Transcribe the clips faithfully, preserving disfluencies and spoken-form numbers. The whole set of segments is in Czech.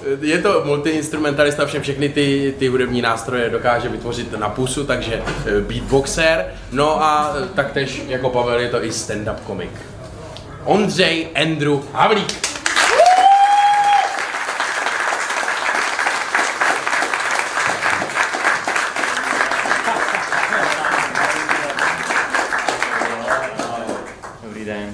je to multiinstrumentalista, všem všechny ty, ty hudební nástroje dokáže vytvořit na pusu, takže beatboxer. No a taktéž jako Pavel je to i stand-up komik. Ondřej Andrew Havlík. Dobrý den.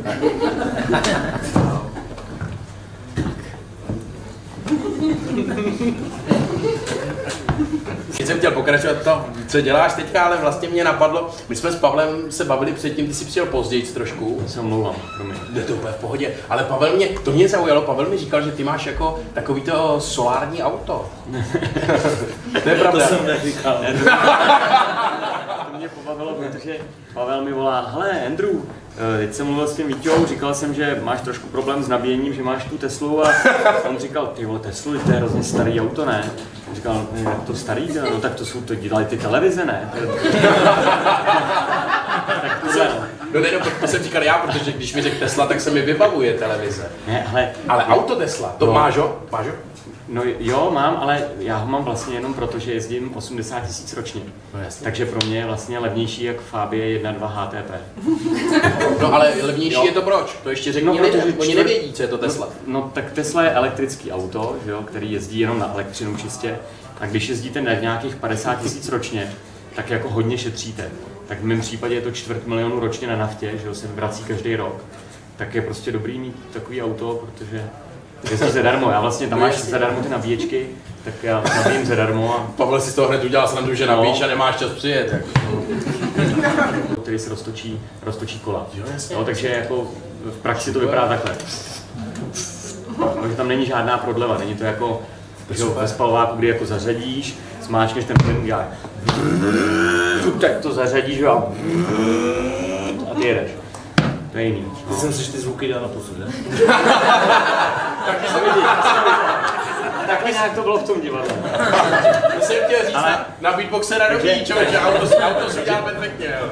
Teď jsem chtěl pokračovat to, co děláš teďka, ale vlastně mě napadlo, my jsme s Pavlem se bavili předtím, ty jsi přijel později trošku. Já se omlouvám, promiň. Je to úplně v pohodě, ale Pavel mě, to mě zaujalo, Pavel mi říkal, že ty máš jako takovýto solární auto. To je pravda. To jsem neříkal. To mě pobavilo, protože Pavel mi volá, hele Andrew, teď jsem mluvil s tím Víťou, říkal jsem, že máš trošku problém s nabíjením, že máš tu Teslu a on říkal, ty vole, Teslu, to je hrozně starý auto, ne? On říkal, jak to starý, no tak to jsou, to dělají ty televize, ne? Tak tohle, no. No ne, no, to jsem říkal já, protože když mi řekl Tesla, tak se mi vybavuje televize. Ne, ale... Ale auto Tesla, to no. máš ho? Máš ho? No jo, mám, ale já ho mám vlastně jenom proto, že jezdím osmdesát tisíc ročně. No jasně. Takže pro mě je vlastně levnější jak Fabie jedna dva H T P. No ale levnější Jo. je to proč? To ještě řekni No, lidem, protože oni čtvrt- nevědí, co je to Tesla. No, no tak Tesla je elektrický auto, že jo, který jezdí jenom na elektřinu čistě. A když jezdíte na nějakých padesát tisíc ročně, tak jako hodně šetříte. Tak v mém případě je to čtvrt milionu ročně na naftě, že jo, se vrací každý rok. Tak je prostě dobrý mít takový auto, protože jezdí zadarmo. Já vlastně tam máš zadarmo ty nabíječky, tak já nabíjím zadarmo a... Pavel si z toho hned udělal srandu, že nabíjíš a nemáš čas přijet. Jako. Který se roztočí, roztočí kola. Jo, jasně. No, takže jako v praxi to vypadá takhle. Takže tam není žádná prodleva, není to jako že jo, ve spalováku, kdy jako zařadíš, smáčkneš ten plyn, dělá tak to zařadíš jo, a ty jedeš. To je jiný. Ty jsem si, že ty zvuky dal na pusu, že? Taky se vidí. Takhle nějak to bylo v tom divadle. To jsem chtěl říct, Ale... na, na beatboxera dobrý, člověk, že auto, auto si dělá perfektně, jo.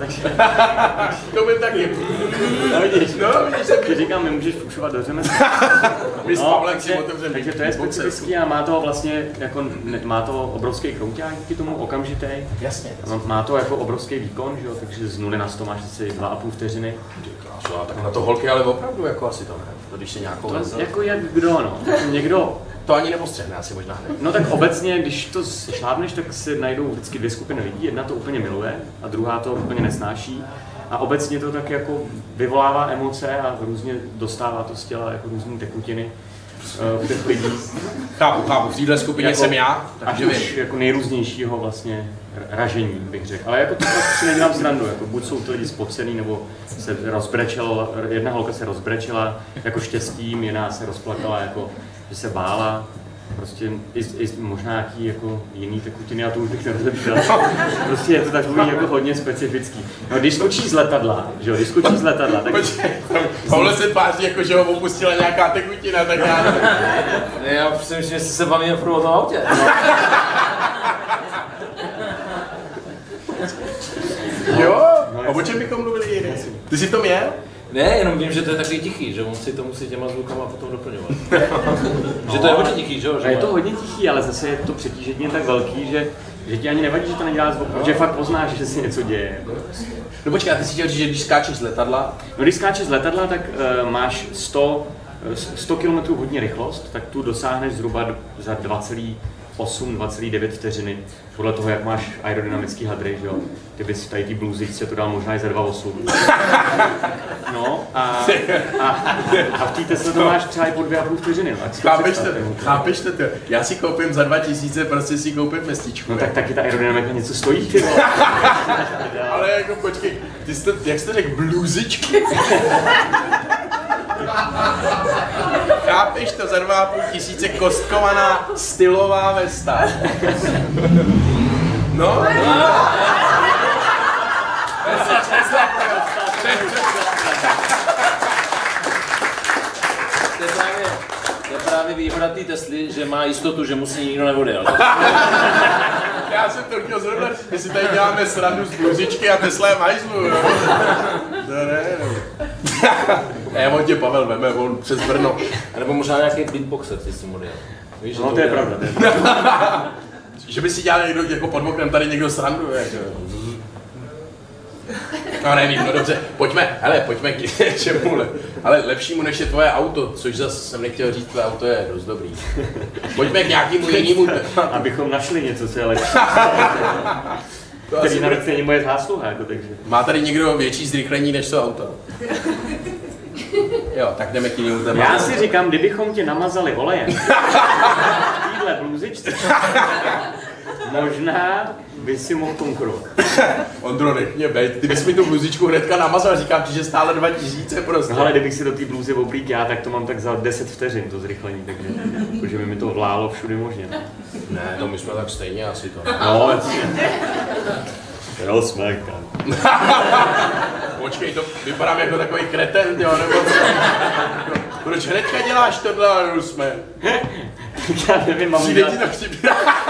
To byl taky. No vidíš, no, vidíš jsem ti říkám, nemůžeš fušovat do řemesla. My s No, Pavlem si takže, otevřeme. takže to je specifický a má to vlastně, jako, ne, má to obrovský krouťák díky tomu okamžitý. Jasně. Má to jako obrovský výkon, že jo, takže z nuly na sto máš asi dva a půl vteřiny. Tak na to holky ale opravdu jako asi to ne, to když se nějakou To lezl. jako jak kdo, no. Někdo, To ani nepostřehne asi možná hned. no tak obecně, když to šlápneš, tak se najdou vždycky dvě skupiny lidí. Jedna to úplně miluje a druhá to úplně nesnáší. A obecně to tak jako vyvolává emoce a různě dostává to z těla jako různé tekutiny u těch lidí. Chápu, chápu, v téhle skupině Jako, jsem já, tak takže už vím. jako nejrůznějšího vlastně ražení, bych řekl. Ale jako to prostě si nedělám srandu, jako buď jsou ty lidi spocený, nebo se rozbrečela, jedna holka se rozbrečela jako štěstím, jiná se rozplakala jako, že se bála. Prostě i, i možná nějaký jako jiný tekutiny, a to už bych nerozebíral. Prostě je to takový jako hodně specifický. No když skočíš z letadla, že jo, když skočíš z letadla, tak... Počkej, Pavel se tváří jako, že ho opustila nějaká tekutina, tak já nevím. Ne, já přemýšlím, že jste se bavili furt o tom autě. Jo, a o čem bychom mluvili jiný? Ty jsi v tom jel? Ne, jenom vím, že to je takový tichý, že on si to musí těma zvukama potom doplňovat. Že to je hodně tichý, že jo? No, je to hodně tichý, ale zase je to přetížení tak velký, že, že ti ani nevadí, že to nedělá zvuk, protože fakt poznáš, že se něco děje. No počkej, a ty si chtěl říct, že když skáčeš z letadla... No když skáčeš z letadla, tak uh, máš sto kilometrů hodně rychlost, tak tu dosáhneš zhruba za dva celá osm, dva celá devět vteřiny. Podle toho, jak máš aerodynamický hadry, že jo? Ty bys tady ty bluzičce to dal možná i za dva celá osm. No a, a, a v té Tesle to máš třeba i po dvě a půl vteřiny. Chápeš to? Chápeš to? Já si koupím za dva tisíce, prostě si koupím mestičku. No tak taky ta aerodynamika něco stojí, ty vole. Ale jako počkej, ty jsi to, jak jsi to řekl, bluzičky? Chápeš to, za dva a půl tisíce kostkovaná stylová vesta. No? To je právě, to je právě výhoda té Tesly, že má jistotu, že musí nikdo neodjel. Já jsem to chtěl zrovna, my si tady děláme srandu z bluzičky a Tesla je majzlu, jo? To ne, no. Ne, on tě Pavel veme, on přes Brno. A nebo možná nějaký beatboxer si si model. Víš, no to, to je pravda. To je pravda. Že by si dělal někdo jako pod oknem tady někdo srandu, jako. No nevím, no dobře, pojďme, hele, pojďme k něčemu, ale lepšímu než je tvoje auto, což zase jsem nechtěl říct, tvoje auto je dost dobrý. Pojďme k nějakému jinému. Abychom našli něco, co je lepší. Který navíc není moje zásluha, jako takže. Má tady někdo větší zrychlení než to auto? Jo, tak jdeme k jinému tématu. Já si říkám, kdybychom tě namazali olejem v téhle bluzičce, možná by si mohl konkurovat. Ondro, nech mě bejt, ty bys mi tu bluzičku hnedka namazal, říkám ti, že stále dva tisíce prostě. No ale kdybych si do té bluzy oblík já, tak to mám tak za deset vteřin, to zrychlení, takže protože by mi to vlálo všude možně. Ne, to my jsme tak stejně asi to. No, jasně. Jo, jsme, kam. Počkej, to vypadám jako takový kreten, jo, nebo co? Proč hnedka děláš tohle, ale jsme? Já nevím, mám Přijde ti to přijde.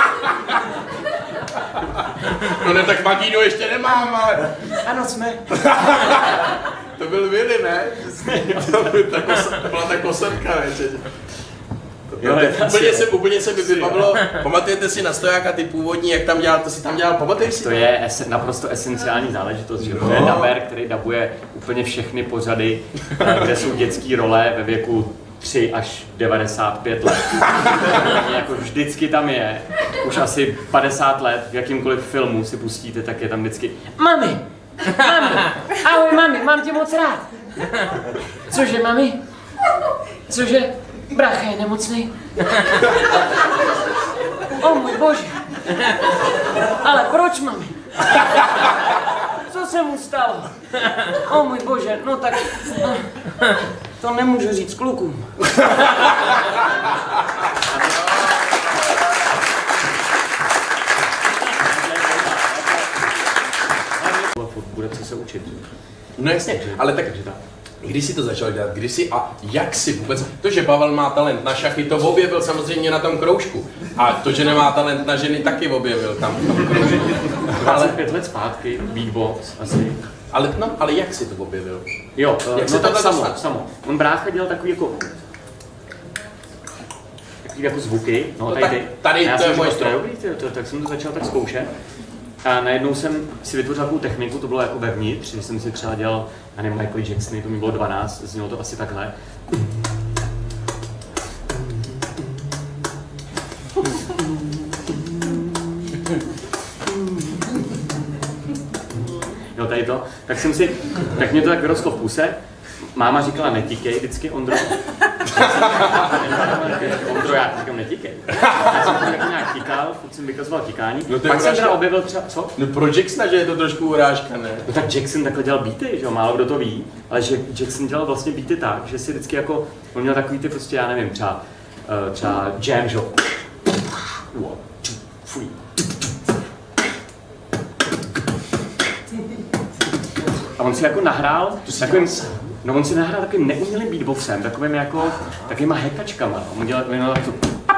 No ne, tak magínu ještě nemám, ale... Ano, jsme. To byl Willy, ne? To byla ta kosetka, ne? Jo, úplně, se, úplně se mi vybavilo, pamatujete si na Stojáka ty původní, jak tam dělal, to si tam dělal, pamatuješ si? To je esen, naprosto esenciální záležitost, že to je daber, který dabuje úplně všechny pořady, kde jsou dětské role ve věku tři až devadesát pět let. Jako vždycky tam je, už asi padesát let, v jakýmkoliv filmu si pustíte, tak je tam vždycky Mami, mami, ahoj mami, mám tě moc rád. Cože mami? Cože? Brácha je nemocný. O můj bože. Ale proč, mami? Co se mu stalo? O můj bože, no tak... No, to nemůžu říct klukům. Bude co se učit. No jasně, ale tak... Kdy jsi to začal dělat? Kdy jsi a jak jsi vůbec? To, že Pavel má talent na šachy, to objevil samozřejmě na tom kroužku. A to, že nemá talent na ženy, taky objevil tam v tom kroužku. Ale pět let zpátky, beatbox asi. Ale, no, ale jak jsi to objevil? Jo, jak no se tak to samo, samo. On brácha dělal takový jako... Takový jako zvuky, no, no tady ty. Tady, já to je moje stroj. Tak jsem to začal tak zkoušet. A najednou jsem si vytvořil takovou techniku, to bylo jako vevnitř, že jsem si třeba dělal, já nevím, Michael Jacksony, to mi bylo dvanáct, znělo to asi takhle. Jo, tady to, tak jsem si, tak mě to tak vyrostlo v puse. Máma říkala netíkej vždycky, Ondro. Ondro, já říkám netíkej. Já jsem to tak nějak tíkal, furt jsem vykazoval tíkání. No pak jsem teda objevil třeba, co? No pro Jacksona, že je to trošku urážka, ne? No tak Jackson takhle dělal beaty, že jo, málo kdo to ví. Ale že Jackson dělal vlastně beaty tak, že si vždycky jako, on měl takový ty prostě, já nevím, třeba, uh, třeba jam, že jo. A on si jako nahrál takovým, no on si nahrál takovým neumělým beatboxem, takovým jako, takovýma hekačkama. On dělal takovým to.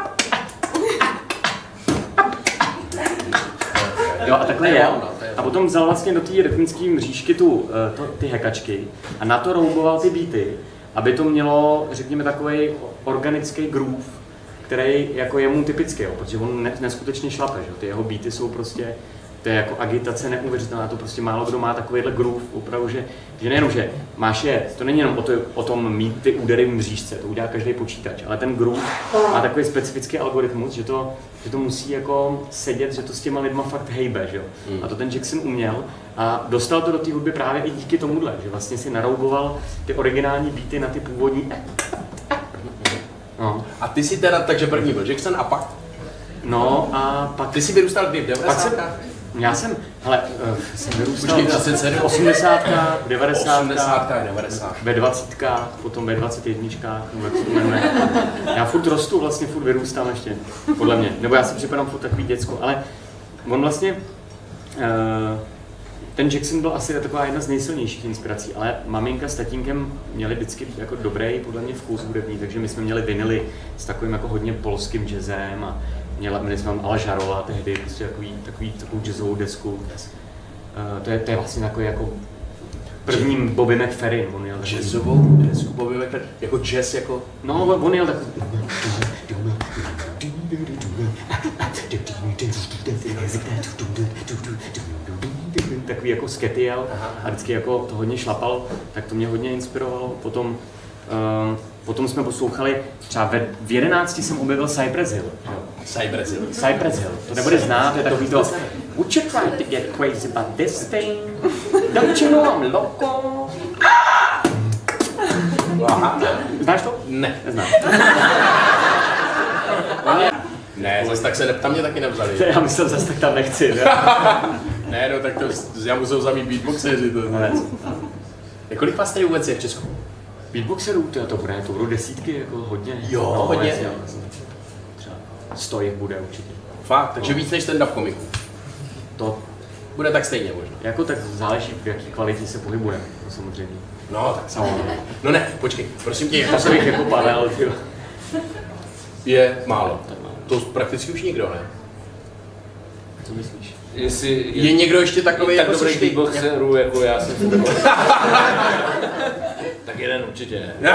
Jo, a takhle jel. A potom vzal vlastně do té rytmické mřížky tu, to, ty hekačky a na to rouboval ty beaty, aby to mělo, řekněme, takový organický groove, který jako je mu typický, jo, protože on ne, neskutečně šlape, že? Ty jeho beaty jsou prostě, to je jako agitace neuvěřitelná, to prostě málo kdo má takovýhle groove, opravdu, že, že nejenom, že máš je, to není jenom o, to, o tom mít ty údery v mřížce, to udělá každý počítač, ale ten groove má takový specifický algoritmus, že to, že to musí jako sedět, že to s těma lidma fakt hejbe, že jo. A to ten Jackson uměl a dostal to do té hudby právě i díky tomuhle, že vlastně si narouboval ty originální beaty na ty původní. No. A ty si teda, takže první byl Jackson a pak? No a pak... Ty jsi vyrůstal kdy v devadesátkách? Já jsem, hele, uh, jsem vyrůstal v osmdesátkách, devadesátkách, devadesát. ve dvacítkách, potom ve dvacet jedničkách, nebo jak se to jmenuje. Já furt rostu, vlastně furt vyrůstám ještě, podle mě, nebo já si připadám furt takový děcko, ale on vlastně, uh, ten Jackson byl asi taková jedna z nejsilnějších inspirací, ale maminka s tatínkem měli vždycky jako dobrý, podle mě, vkus hudební, takže my jsme měli vinily s takovým jako hodně polským jazzem a Měla, měli jsme tam Ala Žarola tehdy, prostě takový, takový, takovou jazzovou desku. Uh, to, je, to je vlastně takový jako prvním Bobby McFerrin, on jel takový. Jazzovou desku Bobby McFerrin, jako jazz, jako... No, on jel takový... Takový jako skety jel a vždycky jako to hodně šlapal, tak to mě hodně inspirovalo. Potom, um, potom jsme poslouchali, třeba ve, v jedenácti jsem objevil Cypress Hill. Cypress Hill. Cypress Hill, to nebude znát, to je takový to Would you try to get crazy about this thing? Don't you know I'm loco? Aha. Znáš to? Ne. Neznám. Ne, zase tak se neptám, mě taky nevzali. Já myslím, zase tak tam nechci. Ne, no tak to já musel zamít beatboxeři. To. No, Jak kolik vás tady vůbec je v Česku? Beatboxerů, to, to bude, to budou desítky, jako hodně. Jo, no, hodně. Jasně, třeba sto jich bude určitě. Fakt, takže no. Víc než stand-up komiků. To bude tak stejně možná. Jako tak záleží, v jaký kvalitě se pohybuje, to samozřejmě. No, tak samozřejmě. No ne, počkej, prosím tě, To jsem jich jako Pavel, tyjo. Je málo. To prakticky už nikdo, ne? Co myslíš? Jestli je, je někdo ještě takový tak jako dobrý seš ty? beatboxerů, jako já jsem se takový. Tak jeden určitě ne.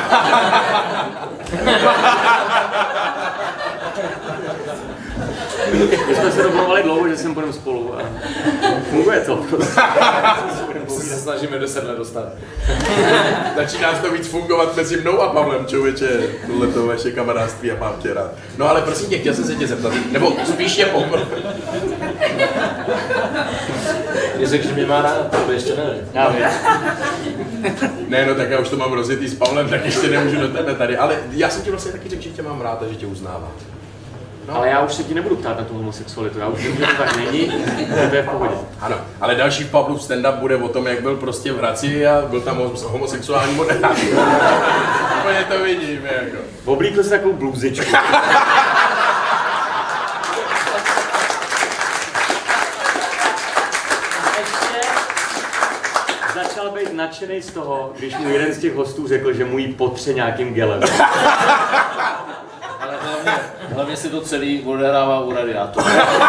My jsme se domluvali dlouho, že sem půjdeme spolu a funguje to prostě. Se snažíme do sedle dostat. Začíná to víc fungovat mezi mnou a Pavlem, člověče, tohleto vaše kamarádství a mám tě rád. No ale prosím tě, chtěl jsem se tě zeptat, nebo spíš je popr... Když řekl, že mě má rád, to ještě nevím. Já vím. Ne, no tak já už to mám rozjetý s Pavlem, tak ještě nemůžu do tebe tady, ale já jsem ti vlastně taky řekl, že tě mám rád a že tě uznávám. No. Ale já už se ti nebudu ptát na tu homosexualitu, já už vím, že to tak není, to je v pohodě. Ano, ale další v Pavlův stand-up bude o tom, jak byl prostě v Hradci a byl tam homosexuální moderátor. Úplně to vidím, jako. Oblíkl si takovou bluzičku. Začal být nadšený z toho, když mu jeden z těch hostů řekl, že mu jí potře nějakým gelem. Ale hlavně, hlavně si to celý odehrává u radiátoru.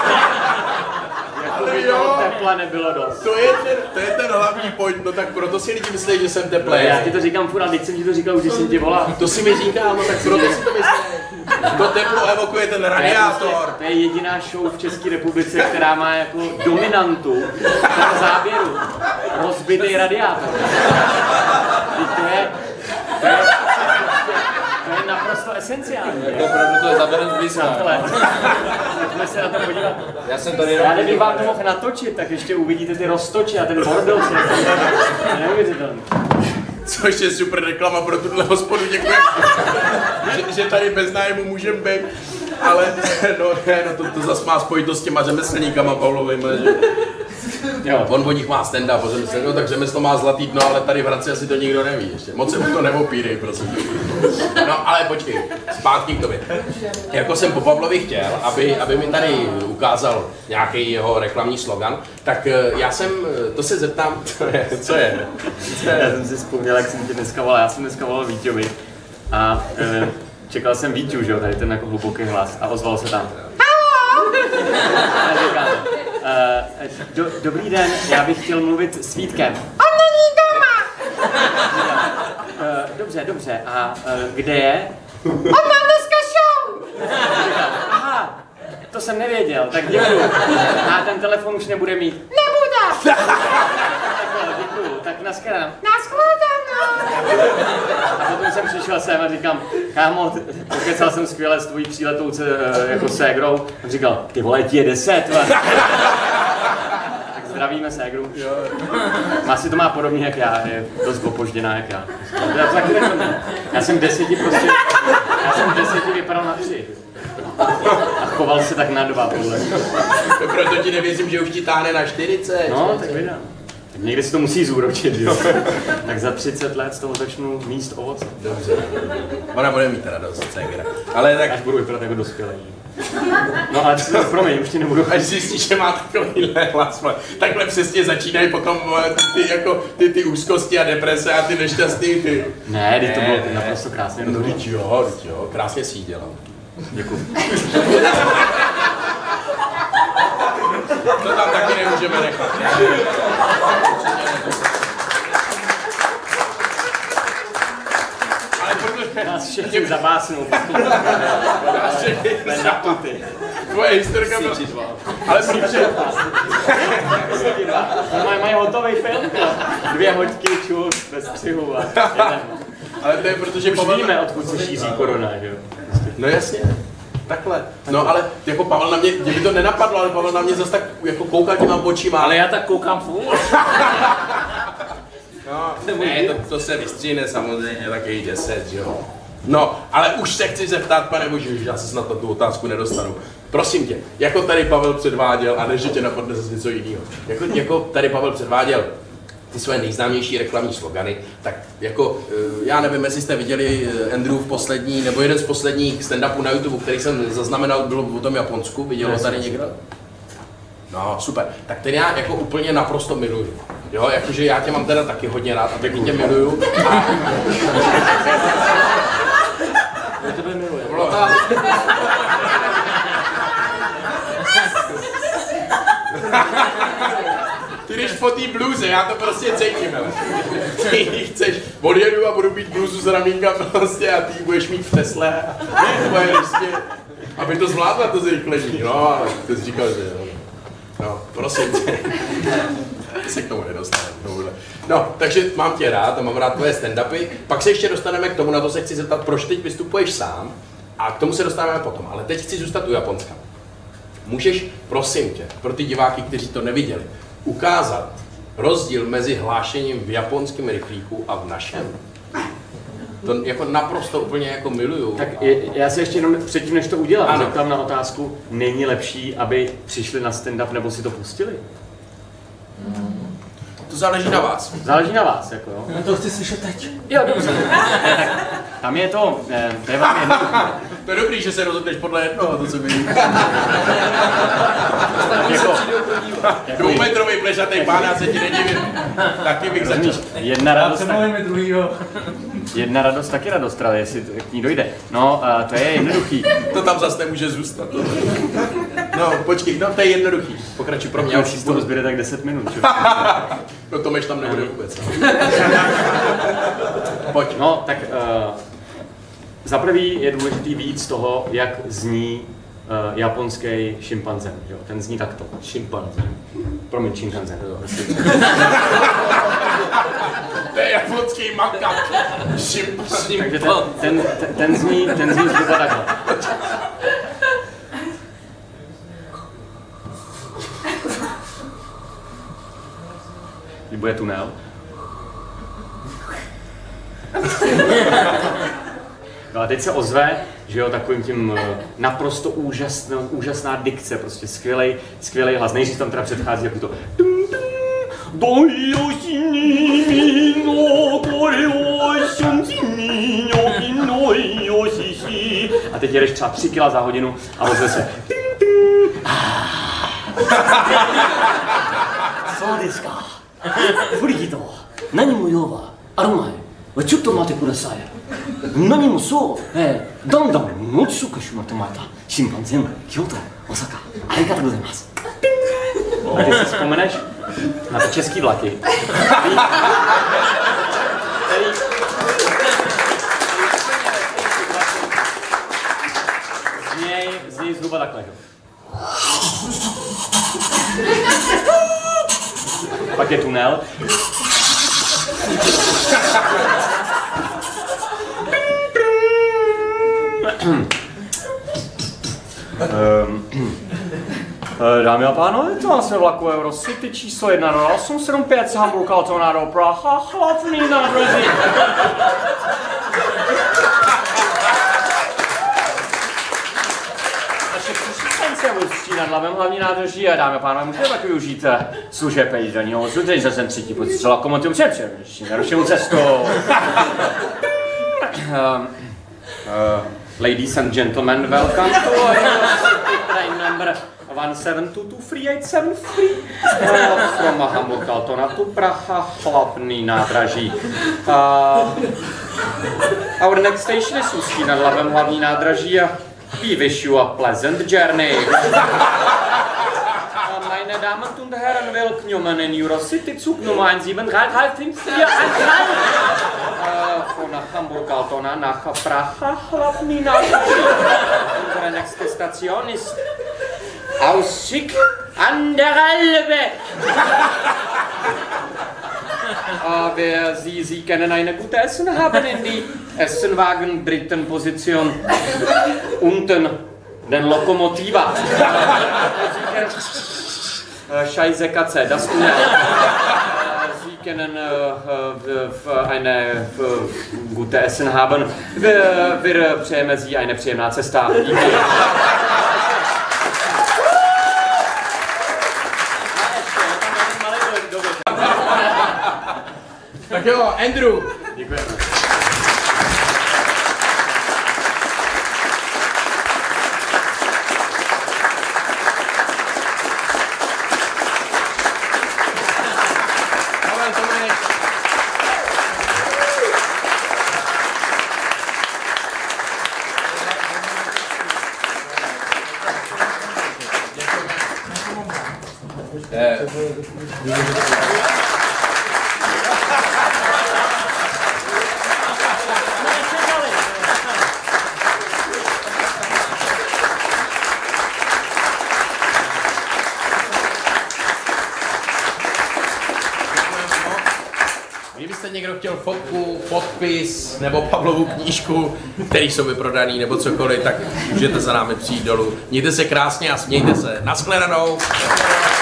Jako by toho tepla nebylo dost. To je ten, to je ten hlavní point, no tak proto si lidi myslí, že jsem teplej. Já ti to říkám furt, a teď jsem ti to říkal už, když jsem ti volal. To si mi říká, no tak proto si to myslí. To teplo evokuje ten radiátor. To je jediná show v České republice, která má jako dominantu toho záběru. Rozbitý radiátor. To je, to je, to je naprosto esenciální. Jako opravdu to je záběrem zblízka. Pojďme se na to podívat. Já jsem tady Já kdybych vám to mohl natočit, tak ještě uvidíte ty roztoči a ten bordel. Neuvěřitelný. Což je super reklama pro tuhle hospodu, děkuji. že, že tady bez nájmu můžeme být. Ale no, ne, no to, to zase má spojitost s těma řemeslníkama Pavlovejma, že... Jo. On od nich má stand-up, no, tak řemeslo má zlatý dno, ale tady v Hradci asi to nikdo neví ještě. Moc se mu to neopírej, prosím. No ale počkej, zpátky k tobě. Jako jsem po Pavlovi chtěl, aby, aby mi tady ukázal nějaký jeho reklamní slogan, tak já jsem, to se zeptám, co je, co je? Co je? Já jsem si vzpomněl, jak jsem tě dneska volal, já jsem dneska volal Víťovi a e, čekal jsem Víťu, že jo, tady ten jako hluboký hlas a ozval se tam. A říkám, e, do, dobrý den, já bych chtěl mluvit s Vítkem. On není doma! E, dobře, dobře, a e, kde je? On má dneska show! Říkám, aha, to jsem nevěděl, tak děkuju. A ten telefon už nebude mít. Nebude! Děkuju, tak nashledanou. Nashledanou! A potom jsem přišel sem a říkám, kámo, pokecal jsem skvěle s tvojí tříletou jako ségrou. A říkal, ty vole, ti je deset. Tak zdravíme ségru. Asi to má podobně jak já, je dost opožděná jak já. Já, to taky já jsem deseti prostě, já jsem deseti vypadal na tři. A choval se tak na dva, podle. Proto ti nevěřím, že už ti táhne na čtyřicet. No, tak vydám. Tak někdy si to musí zúročit, jo. Tak za třicet let z toho začnu míst ovoce. Dobře. Ona bude mít radost, ségra. Ale tak... Až budu vypadat jako dospělý. No ale to, promiň, už ti nebudu. Až zjistíš, že má takovýhle hlas, takhle přesně začínají potom ty, ty, jako, ty, ty úzkosti a deprese a ty nešťastný ty. Ne, teď to bylo naprosto krásně. No, teď jo, teď jo, krásně si jí dělal. Děkuji. To tam taky nemůžeme nechat. Nás všechny zabásnou. Nás všechny zabásnou. Tvoje historka byla... Ale protože... Mají maj hotový film, dvě hoďky, čus, bez střihu a ale to je protože... Už Pavel... víme, odkud se šíří korona, že jo? No jasně. Takhle. No ale jako Pavel na mě, mě by to nenapadlo, ale Pavel na mě zase tak jako koukal těma očima. Ale já tak koukám furt. No, ne, to, to se vystříhne samozřejmě, takových deset, že jo. No, ale už se chci zeptat, pane bože, já se snad na tu otázku nedostanu. Prosím tě, jako tady Pavel předváděl, a než tě napadne zase něco jiného. Jako, jako tady Pavel předváděl ty své nejznámější reklamní slogany, tak jako, já nevím, jestli jste viděli Andrew v poslední, nebo jeden z posledních stand-upů na YouTube, který jsem zaznamenal, bylo o tom Japonsku, viděl ho tady někdo? No, super. Tak ten já jako úplně naprosto miluju. Jo, jakože já tě mám teda taky hodně rád a taky tě miluju. A... Já tebe miluji. Ty jdeš po té bluze, já to prostě cítím, ale. Ty chceš, odjedu a budu mít bluzu z ramínka prostě a ty budeš mít v Tesle a bude prostě, aby to zvládla to zrychlení, no ale ty jsi říkal, že jo. No, prosím tě. Se k tomu nedostaneme. No, takže mám tě rád a mám rád tvoje stand-upy. Pak se ještě dostaneme k tomu, na to se chci zeptat, proč teď vystupuješ sám. A k tomu se dostaneme potom. Ale teď chci zůstat u Japonska. Můžeš, prosím tě, pro ty diváky, kteří to neviděli, ukázat rozdíl mezi hlášením v japonském rychlíku a v našem? To jako naprosto úplně jako miluju. Tak je, já se ještě jenom předtím, než to udělám, zeptám na otázku, není lepší, aby přišli na stand-up nebo si to pustili? To záleží na vás. Záleží na vás, jako jo. No to chci slyšet teď. Jo, dobře. Tak, tam je to, to je vám jednoduché. To je dobrý, že se rozhodneš podle jednoho, to co by... jako, dvoumetrový plešatý pán, já se ti nedivím. Taky bych začal. Jedna radost, tak, druhýho. jedna radost taky radost, ale jestli k ní dojde. No, uh, to je jednoduchý. To tam zase nemůže zůstat. No, počkej, no to je jednoduchý. Pokračuj pro mě. Já už si z toho zbyde tak deset minut. No Tomeš tam nebude vůbec. Pojď. No, tak uh, za prvý je důležitý víc toho, jak zní uh, japonský šimpanzen. Jo? Ten zní takto. Šimpanzen. Promiň, šimpanzen. To je japonský makak. Šimpanzen. Takže ten, ten, ten, ten zní, ten zní zhruba takhle. Bude tunel. No a teď se ozve, že jo, takovým tím naprosto úžasnou, úžasná dikce, prostě skvělej, skvělej hlas. Nejdřív tam teda předchází jako to a teď jedeš třeba tři kila za hodinu a ozve se Sladická. フリギと何も用はあるまい。ちょっと待ってください。何もそう、えー、だんだん持ちそうかしまってまた。審判全部、京都、大阪、ありがとうございます。A ty si vzpomeneš na ty český vlaky, který, který, z něj, z něj zhruba takhle. Pak je tunel. Dámy a pánové, to nás je vlaku Eurocity číslo jedna nula osm sedm pět z Hamburka Autonado Praha, hlavní nádraží. Naše příští se Ústí nad Labem hlavní nádraží a dámy a pánové, můžete taky využít služeb jízdelního vozu, který zase třetí pocit lokomotiv před přerušení narušenou cestou. Ladies and gentlemen, welcome to train number one seven two two three eight seven three from Hamburg Altona to Praha, hlavní nádraží. Uh, our next station is Ústí nad Labem hlavní nádraží a we wish you a pleasant journey. Meine Damen und Herren, willkommen in Eurocity, Zug Nummer eins sieben drei drei fünf vier eins drei. jako na Hamburg-Altona, na Praha, hlavní nástup. Unsere nächste Station ist Aussicht an der Elbe. Uh, wir, Sie, Sie kennen eine gute Essen haben in die Essenwagen dritten Position unten den Lokomotiva. uh, Scheiße Katze, das Tunnel. Uh, Sie können uh, uh, eine uh, gute Essen haben. Wir, wir přejeme Sie eine příjemná cesta. Díky. Tak jo, Andrew. Děkujeme. Pavel Tomek. Eh. Kdybyste někdo chtěl fotku, podpis nebo Pavlovu knížku, který jsou vyprodaný nebo cokoliv, tak můžete za námi přijít dolů. Mějte se krásně a smějte se. Nashledanou.